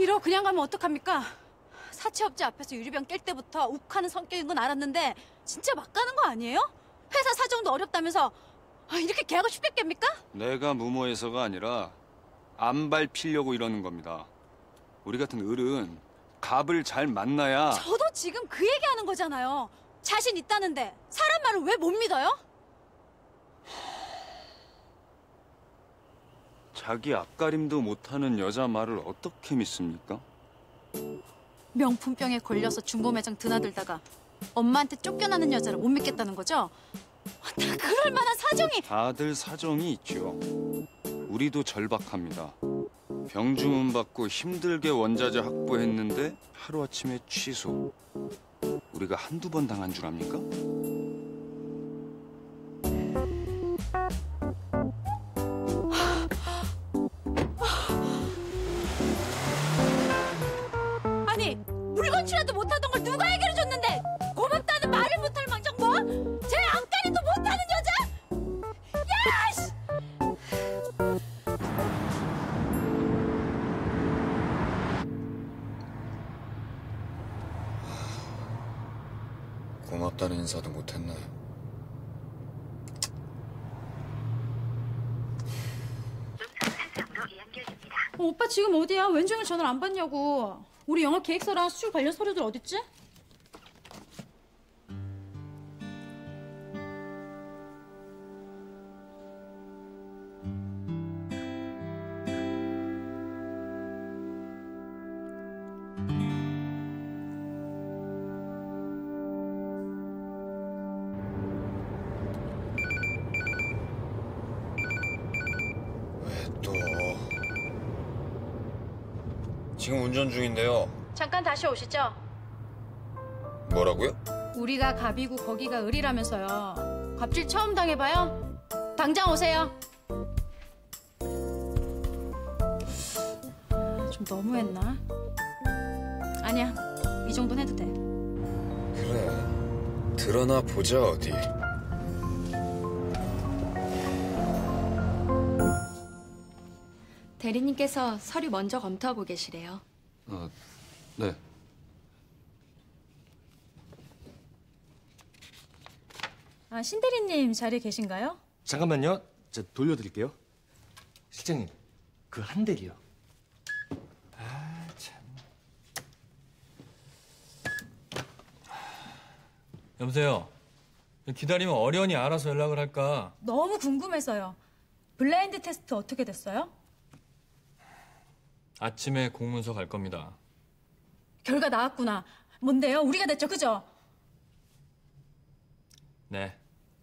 이러고 그냥 가면 어떡합니까? 사채업체 앞에서 유리병 깰 때부터 욱하는 성격인 건 알았는데 진짜 막 가는 거 아니에요? 회사 사정도 어렵다면서 이렇게 계약을 쉽게 깹니까? 내가 무모해서가 아니라 안 밟히려고 이러는 겁니다. 우리 같은 을은 갑을 잘 만나야. 저도 지금 그 얘기하는 거잖아요. 자신 있다는데 사람 말을 왜 못 믿어요? 자기 앞가림도 못하는 여자 말을 어떻게 믿습니까? 명품병에 걸려서 중고 매장 드나들다가 엄마한테 쫓겨나는 여자를 못 믿겠다는 거죠? 다 그럴 만한 사정이... 다들 사정이 있죠. 우리도 절박합니다. 병주문 받고 힘들게 원자재 확보했는데 하루아침에 취소. 우리가 한두 번 당한 줄 압니까? 아니, 물건치라도 못하던 걸 누가 해결해줬는데 고맙다는 말을 못할 망정 뭐? 제 안까리도 못하는 여자? 야! 씨! 고맙다는 인사도 못했네. 오빠 지금 어디야? 웬종일 전화를 안 받냐고. 우리 영화 계획서랑 수출 관련 서류들 어딨지? 왜 또? 지금 운전 중인데요. 잠깐 다시 오시죠. 뭐라고요? 우리가 갑이고 거기가 을이라면서요. 갑질 처음 당해봐요? 당장 오세요. 좀 너무했나? 아니야, 이 정도는 해도 돼. 그래, 드러나 보자 어디. 대리님께서 서류 먼저 검토하고 계시래요. 네. 신 대리님 자리에 계신가요? 잠깐만요. 제가 돌려드릴게요. 실장님, 그 한 대리요. 아, 참. 여보세요. 기다리면 어련히 알아서 연락을 할까? 너무 궁금해서요. 블라인드 테스트 어떻게 됐어요? 아침에 공문서 갈 겁니다. 결과 나왔구나. 뭔데요? 우리가 됐죠, 그죠? 네.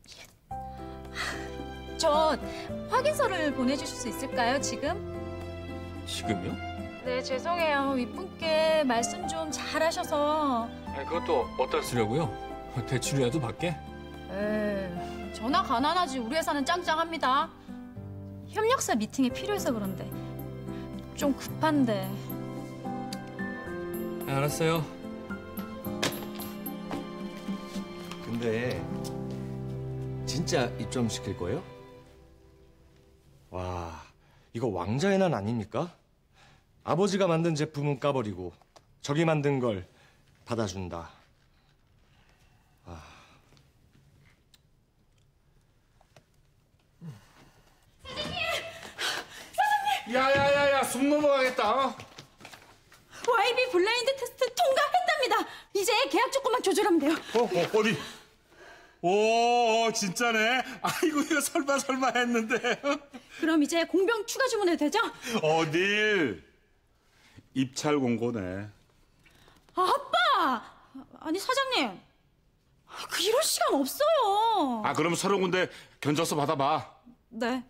저 확인서를 보내주실 수 있을까요, 지금? 지금요? 네, 죄송해요. 윗분께 말씀 좀 잘하셔서. 아니, 그것도 어디다 쓰려고요? 대출이라도 받게? 에이, 전화 가난하지. 우리 회사는 짱짱합니다. 협력사 미팅이 필요해서 그런데. 좀 급한데. 네, 알았어요. 근데 진짜 입점시킬 거예요? 와, 이거 왕자의 난 아닙니까? 아버지가 만든 제품은 까버리고 저기 만든 걸 받아준다. 야야야야, 숨 넘어가겠다. YB 블라인드 테스트 통과했답니다. 이제 계약 조건만 조절하면 돼요. 어디? 오, 진짜네. 아이고, 이거 설마 했는데. 그럼 이제 공병 추가 주문해도 되죠? 어딜? 입찰 공고네. 아빠! 아니, 사장님. 이럴 시간 없어요. 그럼 서너 군데 견적서 받아봐. 네.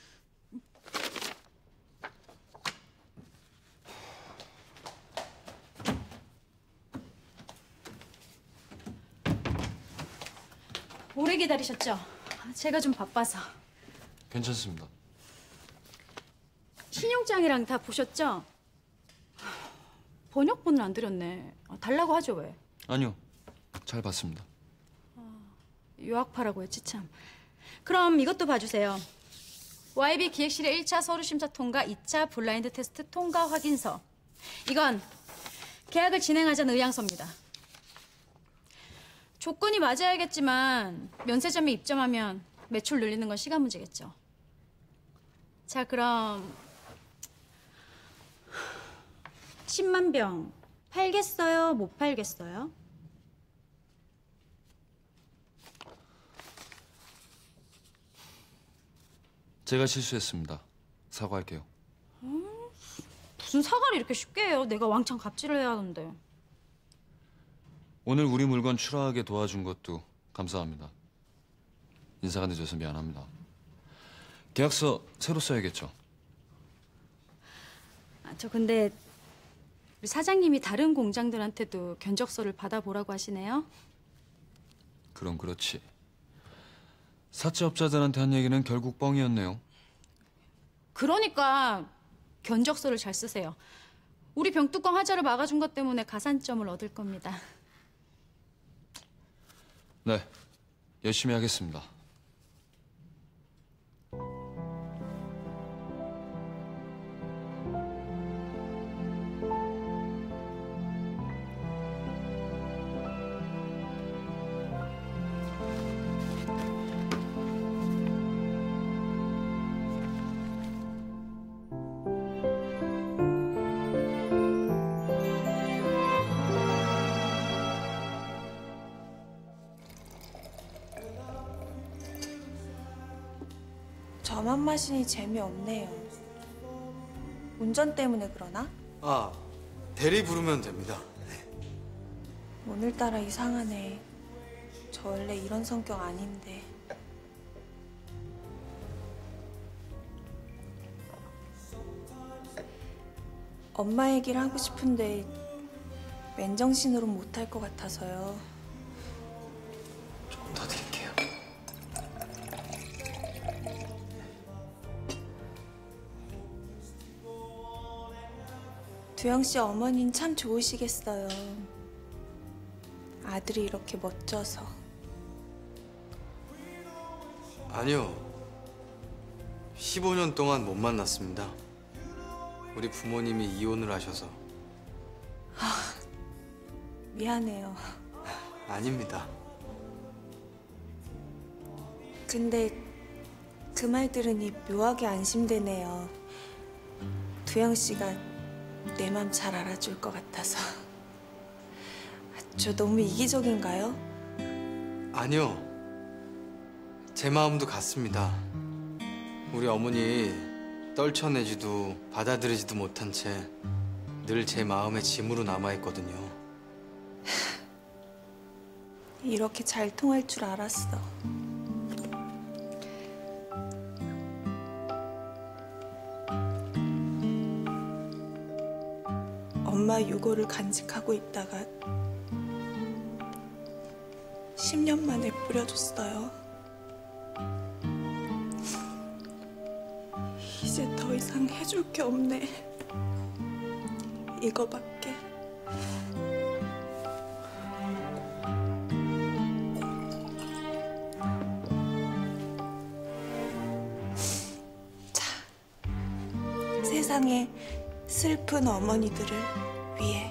오래 기다리셨죠? 제가 좀 바빠서. 괜찮습니다. 신용장이랑 다 보셨죠? 번역본을 안 드렸네. 달라고 하죠, 왜? 아니요. 잘 봤습니다. 유학파라고 했지, 참. 그럼 이것도 봐주세요. YB 기획실의 1차 서류 심사 통과, 2차 블라인드 테스트 통과 확인서. 이건 계약을 진행하자는 의향서입니다. 조건이 맞아야겠지만 면세점에 입점하면 매출 늘리는 건 시간 문제겠죠. 자, 그럼 10만 병 팔겠어요? 못 팔겠어요? 제가 실수했습니다. 사과할게요. 무슨 사과를 이렇게 쉽게 해요? 내가 왕창 갑질을 해야 하는데. 오늘 우리 물건 출하하게 도와준 것도 감사합니다. 인사가 늦어서 미안합니다. 계약서 새로 써야겠죠? 저 근데 우리 사장님이 다른 공장들한테도 견적서를 받아보라고 하시네요. 그럼 그렇지. 사채업자들한테 한 얘기는 결국 뻥이었네요. 그러니까 견적서를 잘 쓰세요. 우리 병뚜껑 하자를 막아준 것 때문에 가산점을 얻을 겁니다. 네, 열심히 하겠습니다. 저만 마시니 재미없네요. 운전 때문에 그러나? 아, 대리 부르면 됩니다. 오늘따라 이상하네. 저 원래 이런 성격 아닌데. 엄마 얘기를 하고 싶은데 맨정신으로 못할 것 같아서요. 조금 더 드릴게요. 두영 씨 어머니는 참 좋으시겠어요. 아들이 이렇게 멋져서. 아니요. 15년 동안 못 만났습니다. 우리 부모님이 이혼을 하셔서. 미안해요. 아닙니다. 근데 그 말 들으니 묘하게 안심되네요. 두영 씨가 내 맘 잘 알아줄 것 같아서. 저 너무 이기적인가요? 아니요. 제 마음도 같습니다. 우리 어머니 떨쳐내지도 받아들이지도 못한 채 늘 제 마음의 짐으로 남아있거든요. 이렇게 잘 통할 줄 알았어. 엄마 유고를 간직하고 있다가 10년 만에 뿌려줬어요. 이제 더 이상 해줄 게 없네. 이거밖에. 자, 세상에 슬픈 어머니들을 위해.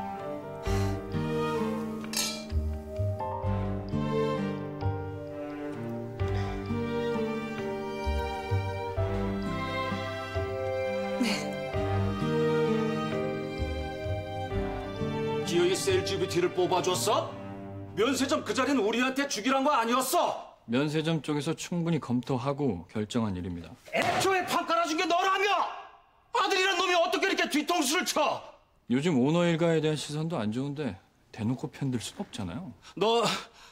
기어이 셀GBT를 뽑아줬어? 면세점 그 자리는 우리한테 주기란 거 아니었어? 면세점 쪽에서 충분히 검토하고 결정한 일입니다. 애초에 판 깔아준 게 너라며! 아들이란 놈이 어떻게 이렇게 뒤통수를 쳐? 요즘 오너 일가에 대한 시선도 안 좋은데 대놓고 편들 순 없잖아요. 너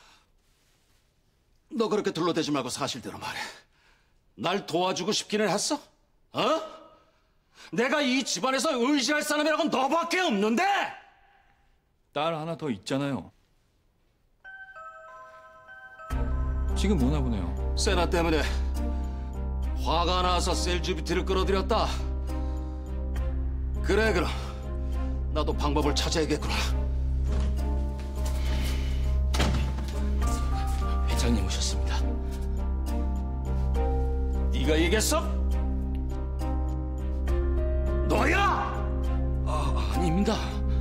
그렇게 둘러대지 말고 사실대로 말해. 날 도와주고 싶기는 했어? 어? 내가 이 집안에서 의지할 사람이라고는 너밖에 없는데! 딸 하나 더 있잖아요. 지금 뭐나 보네요. 세나 때문에 화가 나서 셀GBT를 끌어들였다. 그래, 그럼 나도 방법을 찾아야겠구나. 회장님 오셨습니다. 네가 얘기했어? 너야? 아닙니다.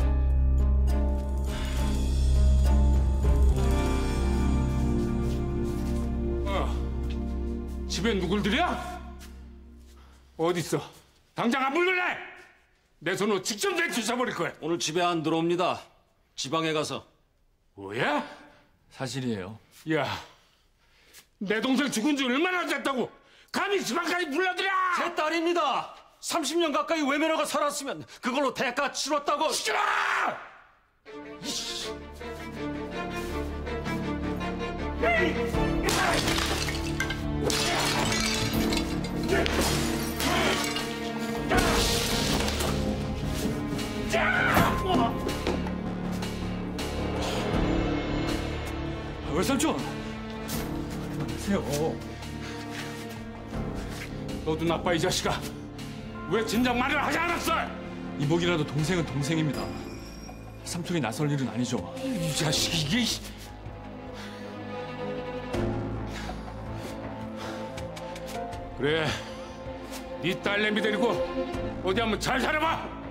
집에 누굴 들여? 어디 있어? 당장 안 불러내! 내 손으로 직접 내주셔버릴 거야. 오늘 집에 안 들어옵니다. 지방에 가서. 뭐야? 사실이에요. 야, 내 동생 죽은 지 얼마나 됐다고 감히 지방까지 불러들여! 제 딸입니다. 30년 가까이 외면하고 살았으면 그걸로 대가 치렀다고. 시끄러! 외삼촌! 그만하세요. 너도 나빠, 이 자식아. 왜 진작 말을 하지 않았어? 이복이라도 동생은 동생입니다. 삼촌이 나설 일은 아니죠. 이 자식 이게. 그래, 네 딸내미 데리고 어디 한번 잘 살아봐.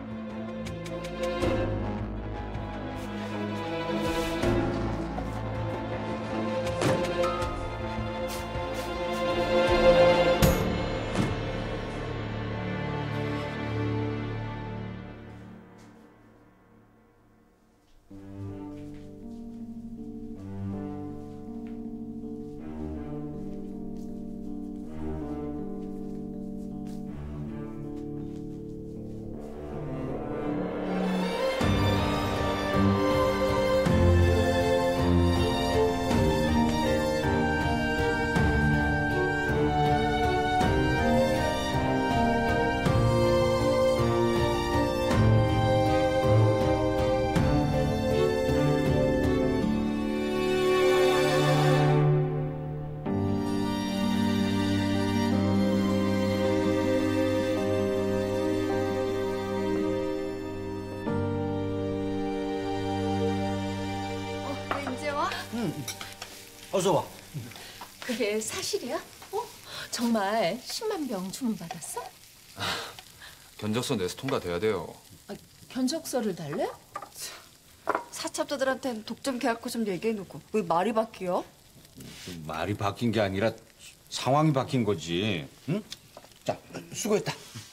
이제 와? 어서 와. 그게 사실이야? 정말 10만 병 주문받았어? 견적서 내서 통과돼야 돼요. 견적서를 달래? 사첩자들한테는 독점 계약서 좀 얘기해놓고 왜 말이 바뀌어? 말이 바뀐 게 아니라 상황이 바뀐 거지. 응? 자, 수고했다.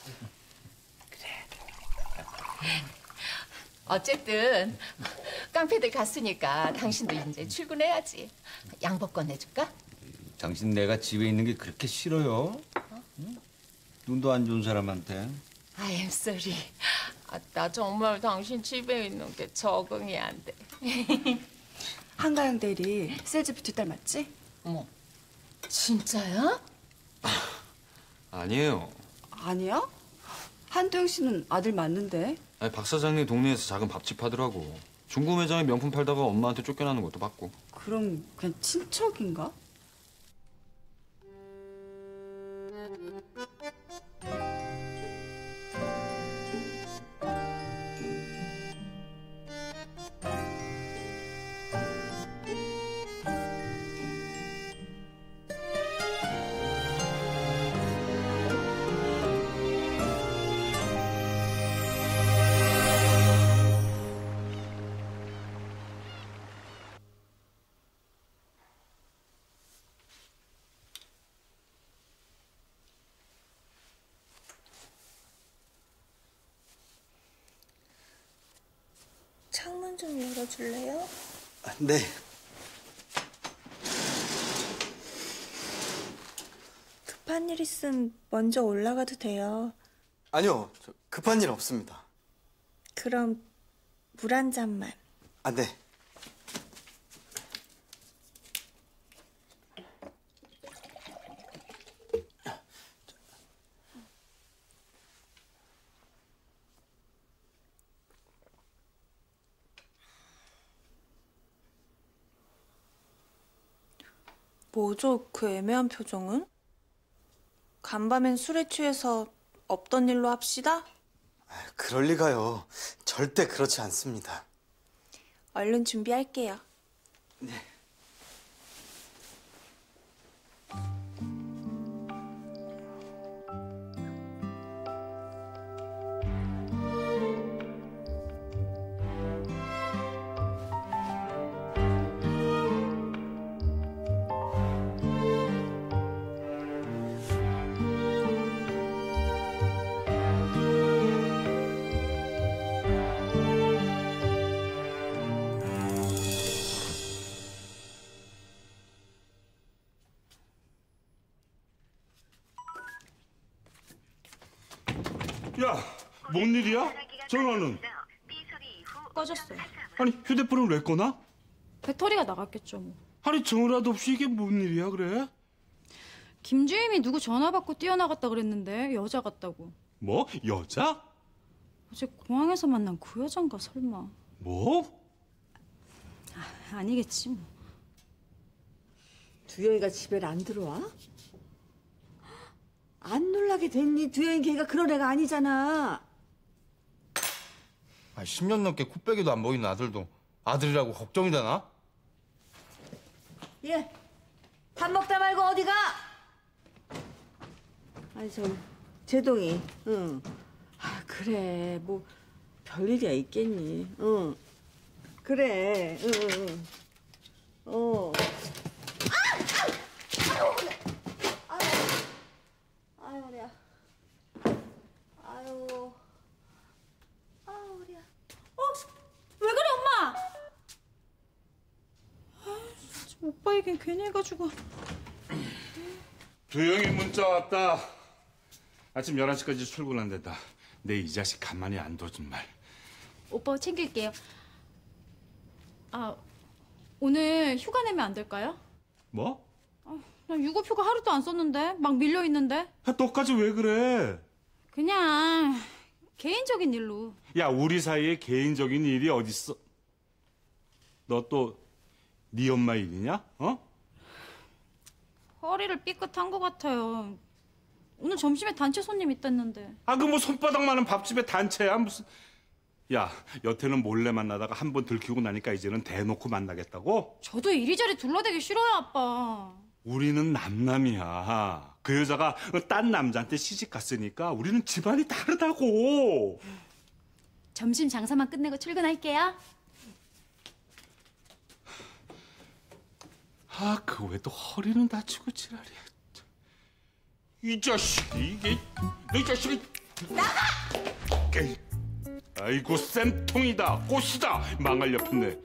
어쨌든 깡패들 갔으니까 당신도 이제 출근해야지. 양복권 내줄까? 당신 내가 집에 있는 게 그렇게 싫어요? 응? 눈도 안 좋은 사람한테. I am sorry. 나 정말 당신 집에 있는 게 적응이 안 돼. 한가영 대리 셀즈 뷰티 딸 맞지? 어머, 진짜야? 아니에요. 아니야? 한도영 씨는 아들 맞는데. 아니, 박 사장님 동네에서 작은 밥집 하더라고. 중고 매장에 명품 팔다가 엄마한테 쫓겨나는 것도 봤고. 그럼 그냥 친척인가? 창문 좀 열어줄래요? 네. 급한 일 있음 먼저 올라가도 돼요. 아니요, 급한 일 없습니다. 그럼 물 한 잔만. 아, 네. 뭐죠, 그 애매한 표정은? 간밤엔 술에 취해서 없던 일로 합시다? 그럴 리가요. 절대 그렇지 않습니다. 얼른 준비할게요. 네. 야, 뭔 일이야? 전화는? 꺼졌어요. 아니, 휴대폰을 왜 꺼나? 배터리가 나갔겠죠 뭐. 아니, 전화도 없이 이게 뭔 일이야, 그래? 김주임이 누구 전화 받고 뛰어나갔다 그랬는데 여자 같다고. 뭐? 여자? 어제 공항에서 만난 그 여잔가 설마. 뭐? 아니겠지 뭐. 두영이가 집에 안 들어와? 안 놀라게 됐니? 두영이 걔가 그런 애가 아니잖아. 10년 넘게 코빼기도 안 보이는 아들도 아들이라고 걱정이 되나? 예, 밥 먹다 말고 어디 가? 아니 제동이, 응. 아 그래, 뭐 별일이야 있겠니? 응. 그래, 응. 아유, 우리야. 아유, 우리야. 왜 그래 엄마? 오빠 얘긴 괜히 해가지고. 두영이 문자 왔다. 아침 11시까지 출근한댔다. 내 이 자식 가만히 안 둬 정말. 오빠 챙길게요. 오늘 휴가 내면 안 될까요? 뭐? 난 유급휴가 하루도 안 썼는데 막 밀려 있는데. 너까지 왜 그래? 그냥 개인적인 일로. 야, 우리 사이에 개인적인 일이 어딨어? 너 또 네 엄마 일이냐? 허리를 삐끗한 것 같아요. 오늘 점심에 단체 손님 있댔는데. 그 뭐 손바닥만한 밥집에 단체야 무슨. 야, 여태는 몰래 만나다가 한 번 들키고 나니까 이제는 대놓고 만나겠다고? 저도 이리저리 둘러대기 싫어요 아빠. 우리는 남남이야. 그 여자가 딴 남자한테 시집 갔으니까 우리는 집안이 다르다고. 점심 장사만 끝내고 출근할게요. 그 왜 또 허리는 다치고 지랄이야. 이 자식이 이게. 너 이 자식이. 나가! 아이고 쌤통이다. 꽃이다. 망할 옆인네.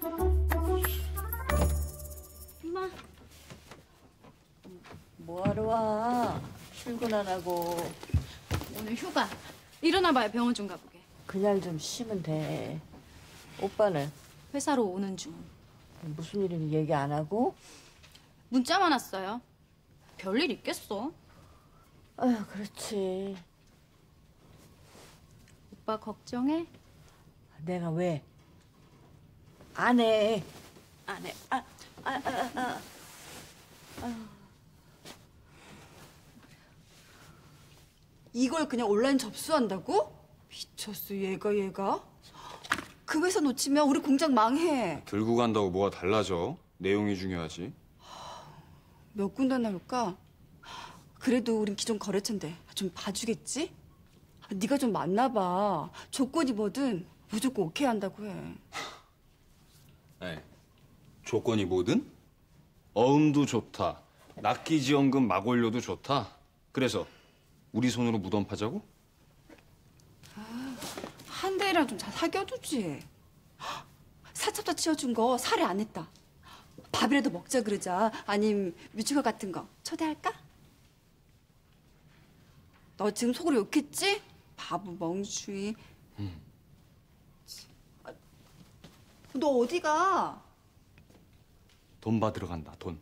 엄마. 뭐하러 와? 출근 안 하고. 오늘 휴가. 일어나봐요 병원 좀 가보게. 그냥 좀 쉬면 돼. 오빠는? 회사로 오는 중. 무슨 일인지 얘기 안 하고? 문자만 왔어요. 별일 있겠어. 아휴, 그렇지. 오빠 걱정해? 내가 왜? 안 해. 안 해. 이걸 그냥 온라인 접수한다고? 미쳤어, 얘가. 그 회사 놓치면 우리 공장 망해. 들고 간다고 뭐가 달라져? 내용이 중요하지. 몇 군데 나올까? 그래도 우린 기존 거래처인데 좀 봐주겠지? 네가 좀 만나봐. 조건이 뭐든 무조건 오케이 한다고 해. 네. 조건이 뭐든? 어음도 좋다. 납기지원금 막 올려도 좋다. 그래서 우리 손으로 무덤 파자고? 한대리랑 좀 잘 사귀어두지. 사첩자 치워준 거 살해 안 했다. 밥이라도 먹자 그러자. 아님 뮤지컬 같은 거 초대할까? 너 지금 속으로 욕했지? 바보 멍충이. 너 어디 가? 돈 받으러 간다. 돈.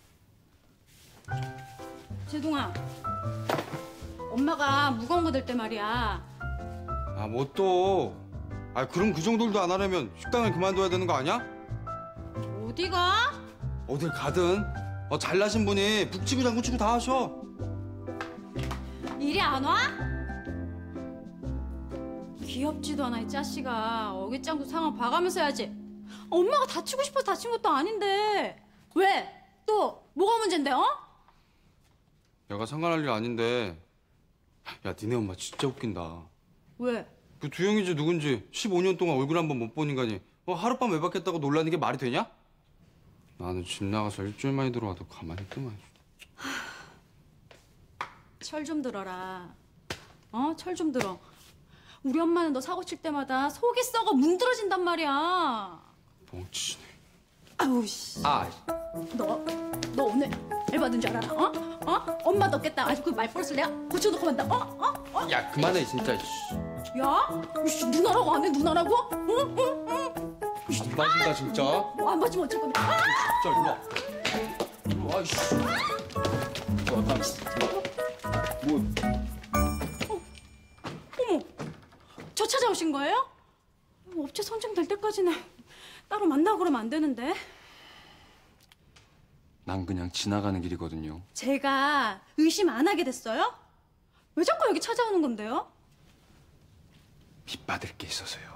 제동아. 엄마가 무거운 거 들 때 말이야. 뭐 또? 그럼 그 정도도 안 하려면 식당을 그만둬야 되는 거 아니야? 어디가? 어딜 가든 잘나신 분이 북치고 장구치고 다 하셔. 일이 안 와? 귀엽지도 않아 이 자식아. 어깃장구 상황 봐가면서 해야지. 엄마가 다치고 싶어서 다친 것도 아닌데. 왜? 또 뭐가 문제인데 내가 상관할 일 아닌데. 야, 니네 엄마 진짜 웃긴다. 왜? 그 두영이지 누군지 15년 동안 얼굴 한 번 못 본 인간이 하룻밤 외박했다고 놀라는 게 말이 되냐? 나는 집 나가서 일주일 만에 들어와도 가만히 있더만. 철 좀 들어라. 철 좀 들어. 우리 엄마는 너 사고 칠 때마다 속이 썩어 뭉들어진단 말이야. 멍치네. 아우 씨. 너 오늘 애 받은 줄 알아? 엄마 넣겠다. 아주 그 말버릇을 내가 고쳐놓고 만다. 야 그만해 진짜. 야, 이씨, 누나라고 안 해? 누나라고? 안 봐준다 진짜. 안 맞으면 어쩔 건데? 진짜 일로 와. 아이씨. 어머, 저 찾아오신 거예요? 업체 선정될 때까지는 따로 만나고 그러면 안 되는데. 난 그냥 지나가는 길이거든요. 제가 의심 안 하게 됐어요? 왜 자꾸 여기 찾아오는 건데요? 빚받을 게 있어서요.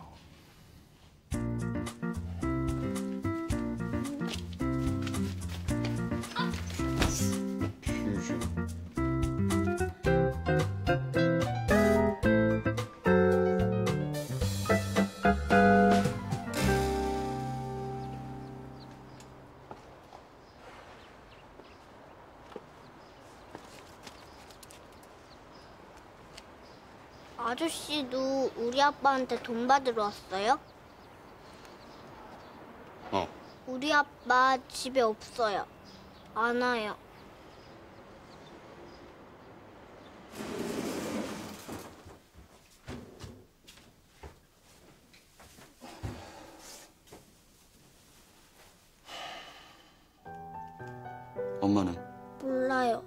아저씨도 우리 아빠한테 돈 받으러 왔어요? 우리 아빠 집에 없어요. 안 와요. 엄마는? 몰라요.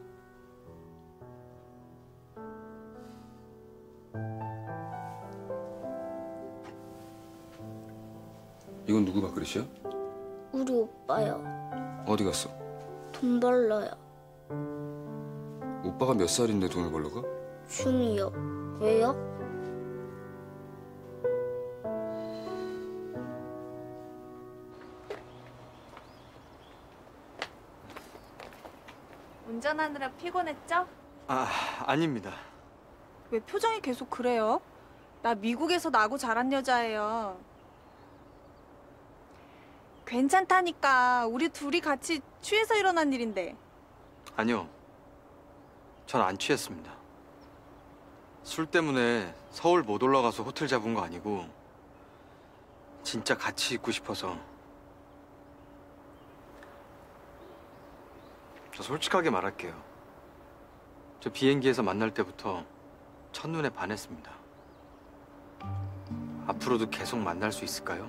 이건 누구 밥그릇이야? 우리 오빠요. 어디 갔어? 돈 벌러요. 오빠가 몇 살인데 돈을 벌러 가? 중2요. 왜요? 운전하느라 피곤했죠? 아닙니다. 왜 표정이 계속 그래요? 나 미국에서 나고 자란 여자예요. 괜찮다니까. 우리 둘이 같이 취해서 일어난 일인데. 아니요. 전 안 취했습니다. 술 때문에 서울 못 올라가서 호텔 잡은 거 아니고 진짜 같이 있고 싶어서. 저 솔직하게 말할게요. 저 비행기에서 만날 때부터 첫눈에 반했습니다. 앞으로도 계속 만날 수 있을까요?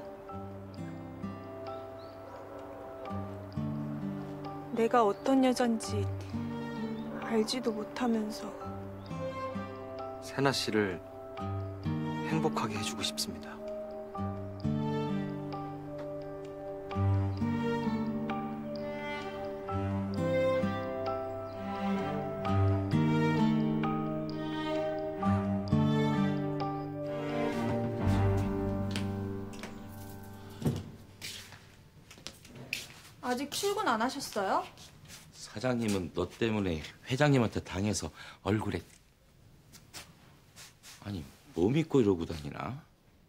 내가 어떤 여잔지 알지도 못하면서. 세나 씨를 행복하게 해주고 싶습니다. 아직 출근 안 하셨어요? 사장님은 너 때문에 회장님한테 당해서 얼굴에 아니 뭐 믿고 이러고 다니나?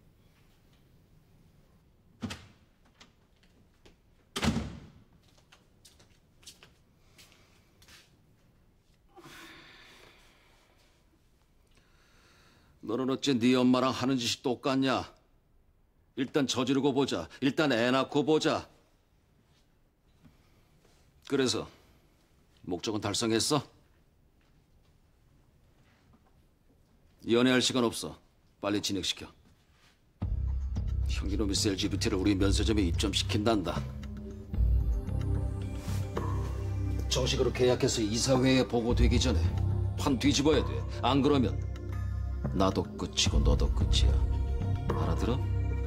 너는 어째 네 엄마랑 하는 짓이 똑같냐? 일단 저지르고 보자. 일단 애 낳고 보자. 그래서 목적은 달성했어? 연애할 시간 없어. 빨리 진행시켜. 형기놈이 셀GBT를 우리 면세점에 입점시킨단다. 정식으로 계약해서 이사회에 보고되기 전에 판 뒤집어야 돼. 안 그러면 나도 끝이고 너도 끝이야. 알아들어?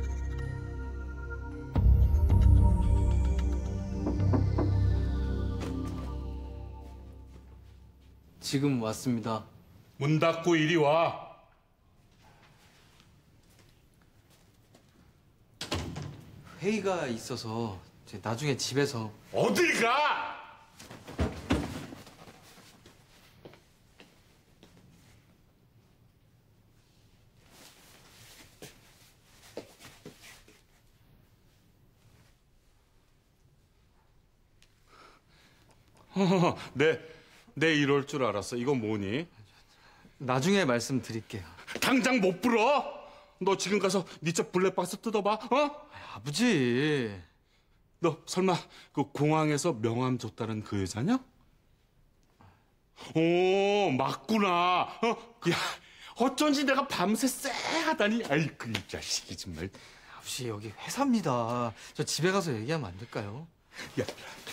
지금 왔습니다. 문 닫고 이리 와. 회의가 있어서 나중에 집에서. 어딜 가? 내 이럴 줄 알았어. 이거 뭐니? 나중에 말씀드릴게요. 당장 못 불어? 너 지금 가서 네 차 블랙박스 뜯어봐. 어? 아버지. 너 설마 그 공항에서 명함 줬다는 그 여자냐? 오, 맞구나. 야, 어쩐지 내가 밤새 쎄하다니. 아이고, 이 자식이 정말. 아버지, 여기 회사입니다. 저 집에 가서 얘기하면 안 될까요? 야,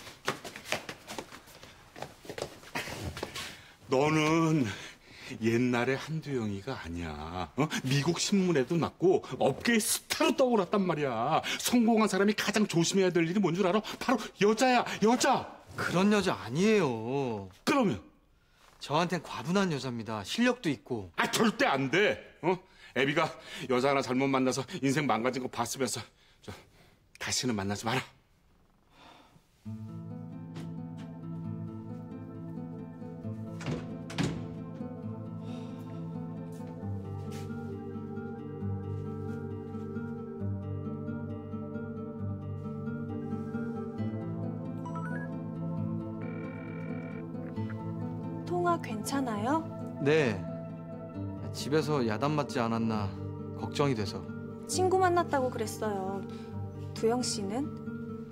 너는 옛날에 한두영이가 아니야. 미국 신문에도 났고 업계의 스타로 떠올랐단 말이야. 성공한 사람이 가장 조심해야 될 일이 뭔 줄 알아? 바로 여자야, 여자. 그런 여자 아니에요. 그러면? 저한텐 과분한 여자입니다. 실력도 있고. 아, 절대 안 돼. 애비가 여자 하나 잘못 만나서 인생 망가진 거 봤으면서 다시는 만나지 마라. 통화 괜찮아요? 네. 집에서 야단 맞지 않았나 걱정이 돼서. 친구 만났다고 그랬어요. 두영 씨는?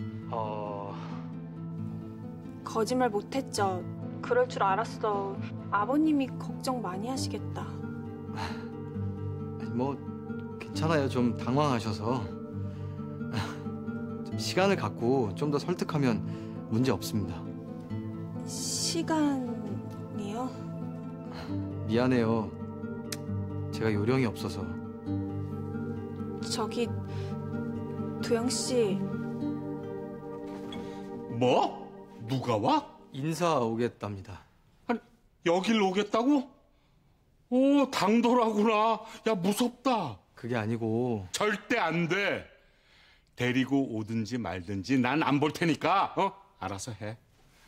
거짓말 못했죠. 그럴 줄 알았어. 아버님이 걱정 많이 하시겠다. 뭐 괜찮아요. 좀 당황하셔서. 좀 시간을 갖고 좀 더 설득하면 문제 없습니다. 시간이요? 미안해요. 제가 요령이 없어서. 저기 두영 씨. 뭐? 누가 와? 인사 오겠답니다. 아니, 여길 오겠다고? 오, 당돌하구나. 야, 무섭다. 그게 아니고. 절대 안 돼. 데리고 오든지 말든지 난 안 볼 테니까 알아서 해.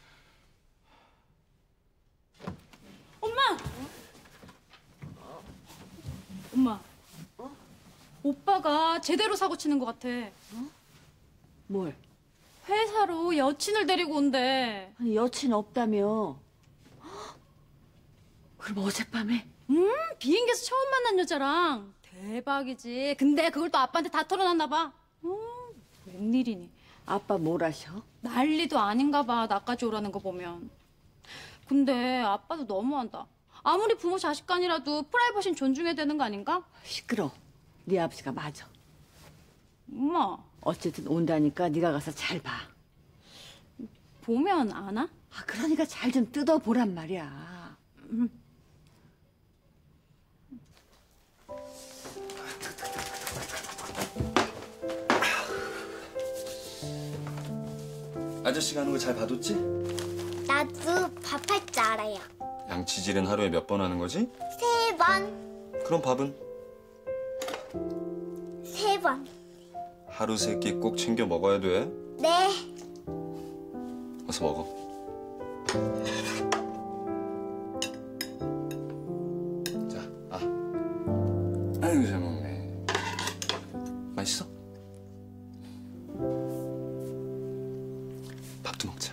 엄마. 오빠가 제대로 사고 치는 것 같아. 뭘? 회사로 여친을 데리고 온대. 아니, 여친 없다며. 그럼 어젯밤에? 비행기에서 처음 만난 여자랑. 대박이지. 근데 그걸 또 아빠한테 다 털어놨나 봐. 웬일이니. 아빠 뭘 하셔? 난리도 아닌가 봐. 나까지 오라는 거 보면. 근데 아빠도 너무한다. 아무리 부모 자식간이라도 프라이버시는 존중해야 되는 거 아닌가? 시끄러. 네 아버지가 맞아. 엄마. 어쨌든 온다니까 네가 가서 잘 봐. 보면 아나? 아, 그러니까 잘 좀 뜯어보란 말이야. 아저씨가 하는 거 잘 봐뒀지? 나도 밥할 줄 알아요. 양치질은 하루에 몇 번 하는 거지? 3번. 그럼 밥은? 3번. 하루 3끼 꼭 챙겨 먹어야 돼. 네. 어서 먹어. 자, 아이고 잘 먹네. 맛있어? 밥도 먹자.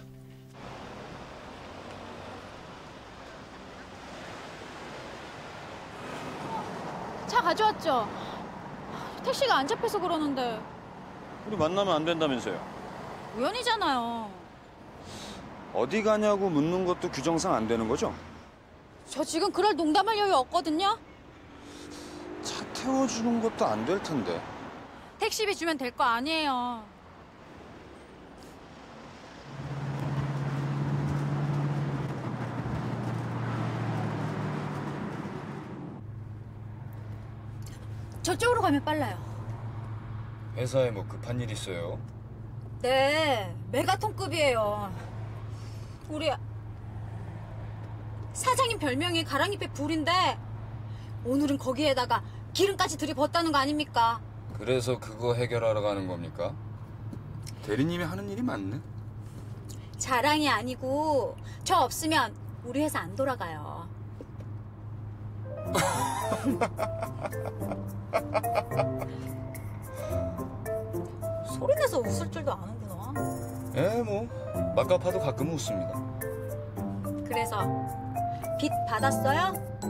차 가져왔죠? 택시가 안 잡혀서 그러는데. 우리 만나면 안 된다면서요? 우연이잖아요. 어디 가냐고 묻는 것도 규정상 안 되는 거죠? 저 지금 그럴 농담할 여유 없거든요. 차 태워주는 것도 안 될 텐데. 택시비 주면 될 거 아니에요. 저쪽으로 가면 빨라요. 회사에 뭐 급한 일 있어요? 네, 메가톤급이에요. 우리 사장님 별명이 가랑잎에 불인데 오늘은 거기에다가 기름까지 들이붓다는 거 아닙니까? 그래서 그거 해결하러 가는 겁니까? 대리님이 하는 일이 많네. 자랑이 아니고 저 없으면 우리 회사 안 돌아가요. 소리내서 웃을 줄도 아는구나. 뭐 막가파도 가끔 웃습니다. 그래서 빚 받았어요?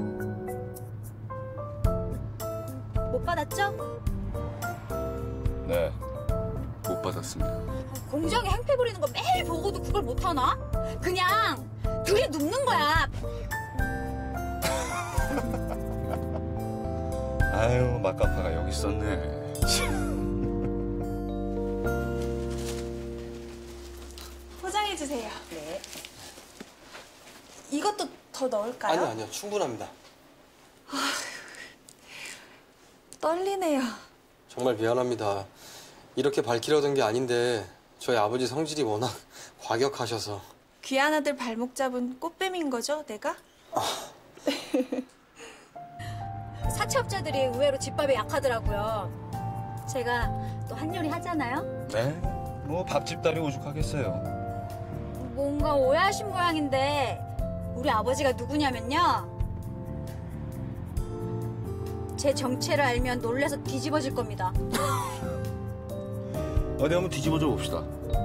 못 받았죠? 네, 못 받았습니다. 공장에 행패 부리는 거 매일 보고도 그걸 못하나? 그냥 들이 눕는 거야. 아유, 막가파가 여기 있었네. 포장해 주세요. 네. 이것도 더 넣을까요? 아니요, 충분합니다. 떨리네요. 정말 미안합니다. 이렇게 밝히려던 게 아닌데 저희 아버지 성질이 워낙 과격하셔서. 귀한 아들 발목 잡은 꽃뱀인 거죠, 내가? 사채업자들이 의외로 집밥에 약하더라고요. 제가 또 한요리 하잖아요. 네? 뭐 밥집 딸이 오죽하겠어요. 뭔가 오해하신 모양인데 우리 아버지가 누구냐면요. 제 정체를 알면 놀래서 뒤집어질 겁니다. 어디 한번 뒤집어줘 봅시다.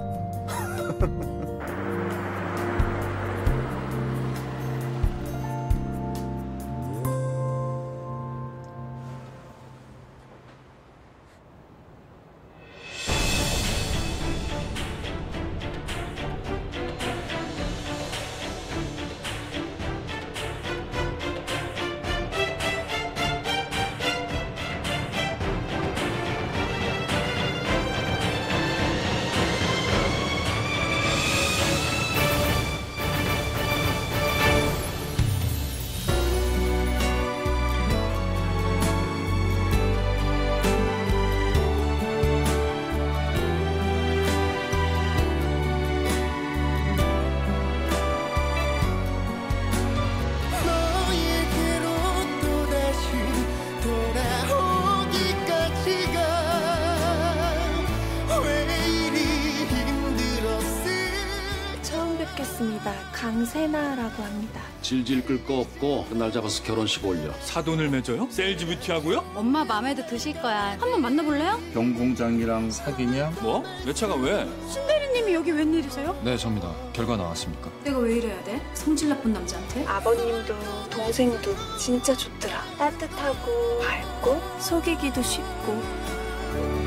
처음 뵙겠습니다. 강세나라고 합니다. 질질 끌 거 없고 날 잡아서 결혼식 올려. 사돈을 맺어요? 셀지뷰티 하고요? 엄마 마음에도 드실 거야. 한번 만나볼래요? 병공장이랑 사귀냐? 뭐? 내 차가 왜? 신대리님이 여기 웬일이세요? 네, 접니다. 결과 나왔습니까? 내가 왜 이래야 돼? 성질 나쁜 남자한테? 아버님도 동생도 진짜 좋더라. 따뜻하고 밝고 속이기도 쉽고.